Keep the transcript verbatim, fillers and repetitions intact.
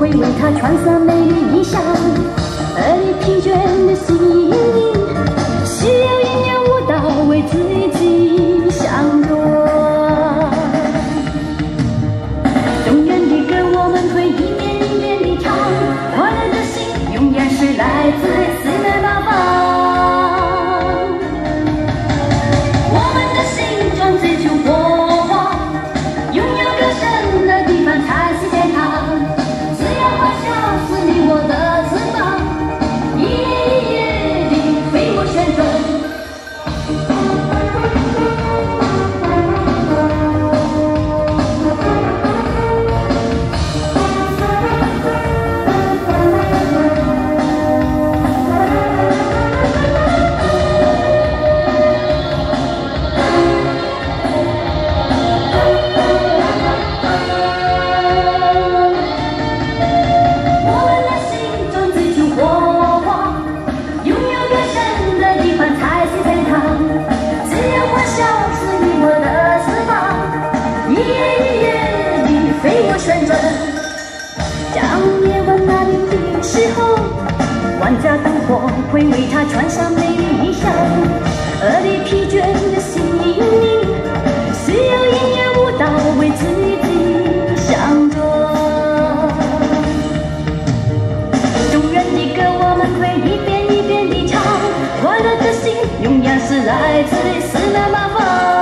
会为他穿上美丽衣裳，而你疲倦的心灵，需要音乐舞蹈为自己响动。动人的歌我们会一遍一遍地唱，快乐的心永远是来自四面八方。我们的心中追求火花，拥有歌声的地方才是天堂。只要欢笑是你我的翅膀，一夜一夜地飞过旋转。当夜晚来临的时候，万家灯火会为他穿上美丽衣裳，而你疲倦的心灵需要音乐舞蹈为自己响动。动人的歌我们会一遍一遍地唱，快乐的心永远是来自四面八方。